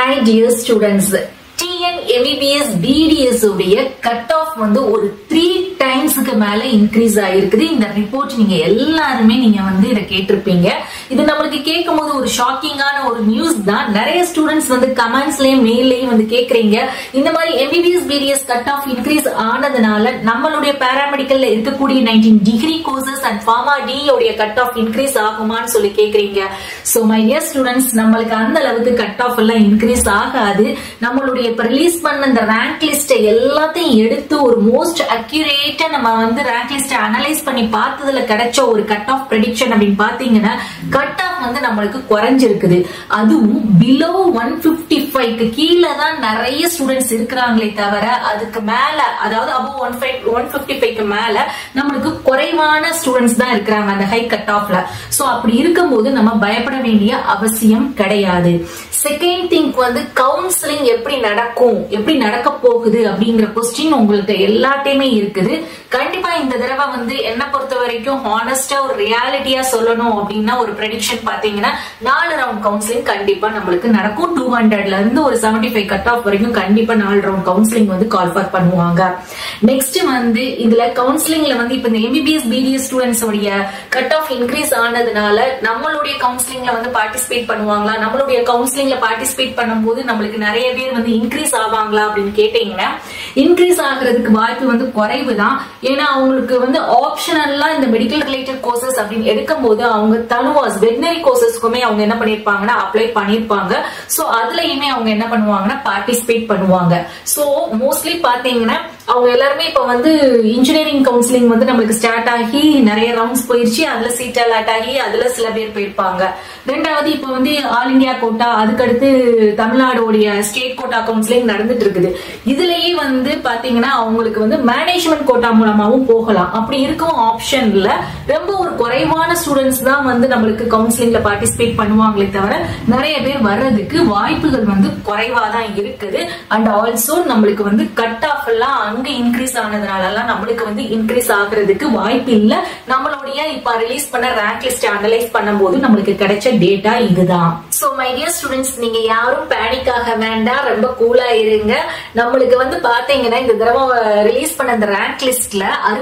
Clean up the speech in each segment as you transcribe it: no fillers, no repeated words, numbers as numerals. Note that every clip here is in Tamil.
Hi dear students, TN MBBS BDS உடைய கட் ஆஃப் வந்து ஒரு 3 டைம்ஸ்க்கு மேல இன்க்ரீஸ் ஆயிருக்குது. இந்த ரிப்போர்ட் நீங்க எல்லாருமே நீங்க வந்து இத கேட்டிருப்பீங்க. இது நமக்கு கேட்கும்போது ஒரு ஷாக்கிங்கான ஒரு நியூஸ் தான். நிறைய ஸ்டூடெண்ட்ஸ் வந்து கமெண்ட்ஸ்லயும் மெயில்லயும் வந்து கேக்குறீங்க, இந்த மாதிரி MBBS BDS cut off increase ஆனதுனால நம்மளுடைய பாராமெடிக்கல்ல இருக்கக்கூடிய 19 degree courses and pharma D உடைய கட் ஆஃப் இன்க்ரீஸ் ஆகுமான்னு சொல்லி கேக்குறீங்க. சோ மை டியர் ஸ்டூடெண்ட்ஸ், நம்மளுக்கு அந்த அளவுக்கு கட் ஆஃப் எல்லாம் இன்க்ரீஸ் ஆகாது. நம்மளுடைய இப்ப ரிலீஸ் பண்ண அந்த ரேங்க் லிஸ்ட் எல்லாத்தையும் எடுத்து ஒரு மோஸ்ட் அக்யூரேட்டா நம்ம வந்து ரேங்க் லிஸ்ட் அனலைஸ் பண்ணி பார்த்ததுல கிடைச்ச ஒரு கட் ஆஃப் ப்ரெடிக்ஷன் அப்படின்னு பாத்தீங்கன்னா கட் ஆஃப் வந்து நம்மளுக்கு குறைஞ்சிருக்குது. அதுவும் பிலோ 155க்கு கீழே தான் நிறைய ஸ்டூடெண்ட்ஸ் இருக்கிறாங்களே தவிர அதுக்கு மேல, அதாவது அபவ் 155க்கு மேல நம்மளுக்கு குறைவான ஸ்டூடெண்ட்ஸ் தான் இருக்கிறாங்க அந்த ஹை கட் ஆஃப்ல. சோ அப்படி இருக்கும்போது நம்ம பயப்பட வேண்டிய அவசியம் கிடையாது. செகண்ட் திங் வந்து கவுன்சிலிங் எப்படி நடக்கும், எப்படி நடக்க போகுது அப்படிங்கிற கொஸ்டின் உங்களுக்கு எல்லாத்தையுமே இருக்குது. கண்டிப்பா இந்த தடவை வந்து என்ன பொறுத்த வரைக்கும் ஹானஸ்டா ஒரு ரியாலிட்டியா சொல்லணும் அப்படின்னா ஒரு ப்ரெடிக்ஷன் பாத்தீங்கன்னா 4 ரவுண்ட் கவுன்சிலிங் கண்டிப்பா நம்மளுக்கு நடக்கும். 200ல இருந்து ஒரு 75 கட் ஆஃப் வரைக்கும் கண்டிப்பா 4 ரவுண்ட் கவுன்சிலிங் வந்து கால் ஃபார் பண்ணுவாங்க. நெக்ஸ்ட் வந்து இதுல கவுன்சிலிங்ல வந்து இப்ப இந்த MBBS BDS ஸ்டூடெண்ட்ஸ் உடைய கட் ஆஃப் இன்க்ரீஸ் ஆனதுனால நம்மளுடைய கவுன்சிலிங்ல வந்து பார்ட்டிசிபேட் பண்ணுவாங்களா, நம்மளுடைய கவுன்சிலிங்ல பார்ட்டிசிபேட் பண்ணும்போது நம்மளுக்கு நிறைய பேர் வந்து இன்க்ரீஸ் ஆவாங்களா அப்படின்னு கேட்டீங்கன்னா இன்க்ரீஸ் ஆகுறதுக்கு வாய்ப்பு வந்து குறைவு தான். ஏன்னா அவங்களுக்கு வந்து ஆப்ஷனல்லா இந்த மெடிக்கல் ரிலேட்டட் கோர்சஸ் அப்படின்னு எடுக்கும் போது அவங்க தனுவாஸ் வெட்னரி கோர்சஸ்க்குமே அவங்க என்ன பண்ணிருப்பாங்கன்னா அப்ளை பண்ணிருப்பாங்க. சோ அதுலயுமே அவங்க என்ன பண்ணுவாங்கன்னா பார்ட்டிசிபேட் பண்ணுவாங்க. சோ மோஸ்ட்லி பாத்தீங்கன்னா அவங்க எல்லாருமே இப்ப வந்து இன்ஜினியரிங் கவுன்சிலிங் வந்து நம்மளுக்கு ஸ்டார்ட் ஆகி நிறைய ரவுண்ட்ஸ் போயிருச்சு. அதுல சீட் அலாட் ஆகி அதுல சில பேர் போயிருப்பாங்க. ரெண்டாவது இப்ப வந்து ஆல் இந்தியா கோட்டா, அதுக்கடுத்து தமிழ்நாடுடைய ஸ்டேட் கோட்டா கவுன்சிலிங் நடந்துட்டு இருக்குது. இதுலயே வந்து பாத்தீங்கன்னா அவங்களுக்கு வந்து மேனேஜ்மெண்ட் கோட்டா மூலமாவும் போகலாம். அப்படி இருக்கும் ஆப்ஷன்ல ரொம்ப ஒரு குறைவான ஸ்டூடெண்ட்ஸ் தான் வந்து நம்மளுக்கு கவுன்சிலிங்ல பார்ட்டிசிபேட் பண்ணுவாங்களே தவிர நிறைய பேர் வர்றதுக்கு வாய்ப்புகள் வந்து குறைவா தான் இருக்குது. அண்ட் ஆல்சோ நம்மளுக்கு வந்து கட் ஆஃப் எல்லாம் அங்க இன்க்ரீஸ் ஆனதுனால நம்மளுக்கு வந்து இன்க்ரீஸ் ஆகுறதுக்கு வாய்ப்பு இல்ல. நம்மளுடைய இப்ப ரிலீஸ் பண்ண ரேங்க் லிஸ்ட் அனலைஸ் பண்ணும்போது நம்மளுக்கு கிடைச்ச டேட்டா இதுதான். சோ மை டியர் ஸ்டூடெண்ட்ஸ், நீங்க யாரும் பேனிக் ஆக வேண்டாம், ரொம்ப கூலா இருங்க. நம்மளுக்கு வந்து பாத்தீங்கன்னா இந்த தடவை ரிலீஸ் பண்ண அந்த ரேங்க் லிஸ்ட்ல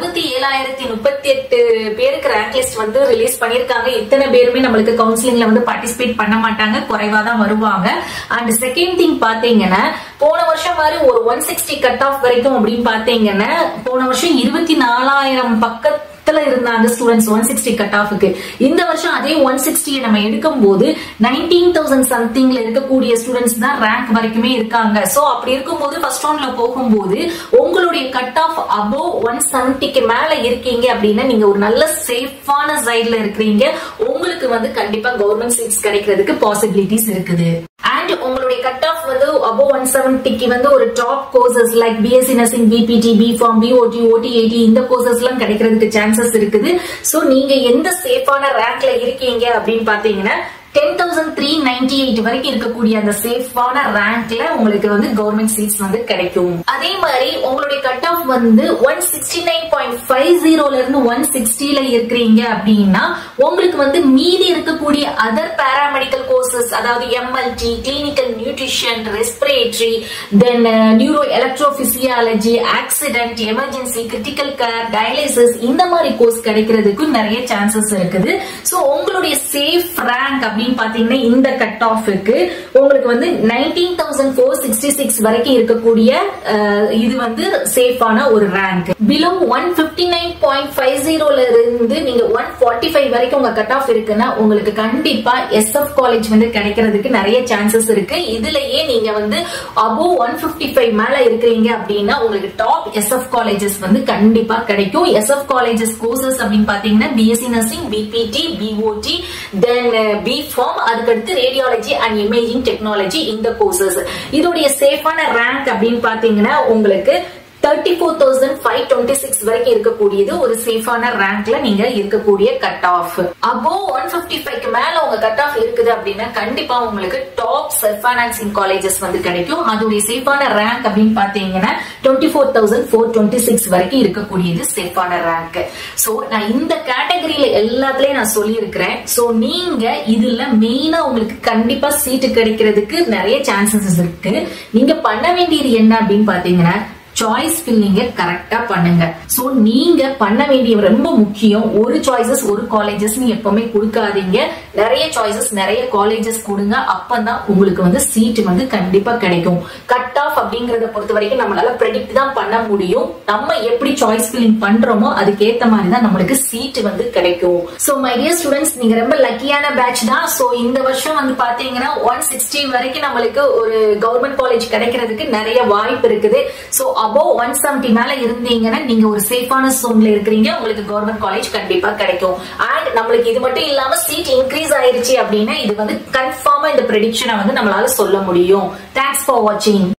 67,038 பேருக்கு ரேங்க் லிஸ்ட் வந்து ரிலீஸ் பண்ணிருக்காங்க. இத்தனை பேருமே நம்மளுக்கு கவுன்சிலிங்ல வந்து பார்ட்டிசிபேட் பண்ண மாட்டாங்க, குறைவா தான் வருவாங்க. அண்ட் செகண்ட் திங் பாத்தீங்கன்னா போன வருஷம் மாதிரி ஒரு 160 கட் ஆஃப் வரைக்கும் அப்படின்னு பாத்தீங்கன்னா போன வருஷம் 24,000 பக்கத்துல இருந்தாங்க ஸ்டூடெண்ட்ஸ் 160 கட் ஆஃப்க்கு. இந்த வருஷம் அதே 160 நம்ம எடுக்கும் போது 19,000 சம்திங்ல இருக்கக்கூடிய ஸ்டூடெண்ட்ஸ் தான் ரேங்க் வரைக்குமே இருக்காங்க. சோ அப்படி இருக்கும்போது ஃபர்ஸ்ட் ரவுண்ட்ல போகும்போது உங்களுடைய கட் ஆஃப் அபவ் 170க்கு மேல இருக்கீங்க அப்படின்னா நீங்க ஒரு நல்ல சேஃபான சைட்ல இருக்கிறீங்க. உங்களுக்கு வந்து கண்டிப்பா கவர்மெண்ட் சீட்ஸ் கிடைக்கிறதுக்கு பாசிபிலிட்டிஸ் இருக்குது. அண்ட் உங்களுடைய கட் ஆஃப் வந்து அபவ் 170க்கு வந்து ஒரு top courses like BSc nursing, BPT, B.Pharm, BOT, OT, இந்த கோர்சஸ் எல்லாம் கிடைக்கிறதுக்கு சான்சஸ் இருக்குது. சோ நீங்க எந்த சேஃபான ரேங்க்ல இருக்கீங்க அப்படின்னு பாத்தீங்கன்னா 10,398 வரைக்கும் இருக்கக்கூடிய அந்த சேஃபான ரேங்க்ல உங்களுக்கு வந்து கவர்மெண்ட் சீட்ஸ் வந்து கிடைக்கும். அதே மாதிரி உங்களுடைய கட் ஆஃப் வந்து 169.50ல இருந்து 160ல இருக்கிறீங்க அப்படின்னா உங்களுக்கு வந்து மீதி இருக்கக்கூடிய அதர் பாராமெடிக்கல் கோர்சஸ், அதாவது MLT, clinical nutrition, respiratory, then neuro electrophysiology, accident, emergency, critical care, dialysis, இந்த மாதிரி கோர்ஸ் கிடைக்கிறதுக்கு நிறைய சான்சஸ் இருக்குது. சோ உங்களுடைய சேஃப் ரேங்க் அப்படின்னு பாத்தீங்கன்னா இந்த கட் ஆஃப்க்கு உங்களுக்கு வந்து 19,466 வரைக்கும் இருக்கக்கூடிய இது வந்து சேஃபான ஒரு ரேங்க். பிலோ 159.50ல இருந்து நீங்க 145 வரைக்கும் உங்க கட் ஆஃப் இருக்குன்னா உங்களுக்கு கண்டிப்பா SF காலேஜ் வந்து கிடைக்கிறதுக்கு நிறைய சான்சஸ் இருக்கு. இதுலயே நீங்க வந்து அபவ் 155 மேல இருக்கிறீங்க அப்படின்னா உங்களுக்கு டாப் SF காலேஜஸ் வந்து கண்டிப்பா கிடைக்கும். SF காலேஜஸ் கோர்சஸ் அப்படின்னு பாத்தீங்கன்னா BSc nursing, BPT, BOT, then B.Pharm, அதுக்கடுத்து ரேடியாலஜி அண்ட் இமேஜிங் டெக்னாலஜி, இந்த கோர்சஸ். இதோடைய சேஃபான ரேங்க் அப்படின்னு பாத்தீங்கன்னா உங்களுக்கு 34,526 வரைக்கும் இருக்கக்கூடியது ஒரு சேஃபான ரேங்க்ல நீங்க இருக்கக்கூடிய கட் ஆஃப். அபோவ் 155க்கு மேல உங்க கட் ஆஃப் இருக்குது அப்படின்னா கண்டிப்பா உங்களுக்கு டாப் செல்ஃப் ஃபைனான்சிங் காலேஜஸ் வந்து கிடைக்கும். அதோட சேஃபான ரேங்க் அப்படின்னு பாத்தீங்கன்னா 24,426 வரைக்கும் இருக்கக்கூடியது சேஃபான ரேங்க். சோ நான் இந்த கேட்டகரியில எல்லாத்துலயும் நான் சொல்லி இருக்கிறேன். சோ நீங்க இதுல மெயினா உங்களுக்கு கண்டிப்பா சீட்டு கிடைக்கிறதுக்கு நிறைய சான்சஸ் இருக்கு. நீங்க பண்ண வேண்டியது என்ன அப்படின்னு பாத்தீங்கன்னா சாய்ஸ் ஃபில்லிங்க கரெக்டா பண்ணுங்க. சோ நீங்க பண்ண வேண்டிய ரொம்ப முக்கியம், ஒரு சாய்ஸஸ் ஒரு காலேஜஸ் எப்பவுமே கொடுக்காதீங்க. நிறைய சாய்ஸஸ் நிறைய காலேஜஸ் கொடுங்க. அப்பதான் உங்களுக்கு வந்து சீட் வந்து கண்டிப்பா கிடைக்கும். கட் ஆஃப் அப்படிங்கறத பொறுத்த வரைக்கும் நம்மளால ப்ரெடிக்ட் தான் பண்ண முடியும். நம்ம எப்படி சாய்ஸ் ஃபில்லிங் பண்றோமோ அதுக்கேத்த மாதிரி தான் நம்மளுக்கு சீட் வந்து கிடைக்கும். சோ மை டியர் ஸ்டூடெண்ட்ஸ், நீங்க ரொம்ப லக்கியான பேட்ச் தான். சோ இந்த வருஷம் வந்து பாத்தீங்கன்னா 160 வரைக்கும் நம்மளுக்கு ஒரு கவர்மெண்ட் காலேஜ் கிடைக்கிறதுக்கு நிறைய வாய்ப்பு இருக்குது. சோ above 170 மேல இருந்தீங்கன்னா நீங்க ஒரு சேஃபான சோன்ல இருக்கிறீங்க. உங்களுக்கு கவர்மெண்ட் காலேஜ் கண்டிப்பா கிடைக்கும். அண்ட் நம்மளுக்கு இது மட்டும் இல்லாம சீட் இன்க்ரீஸ் ஆயிருச்சு அப்படின்னா இது வந்து கன்ஃபார்மா இந்த ப்ரெடிக்ஷனை வந்து நம்மளால சொல்ல முடியும். தேங்க்ஸ் ஃபார் வாட்சிங்.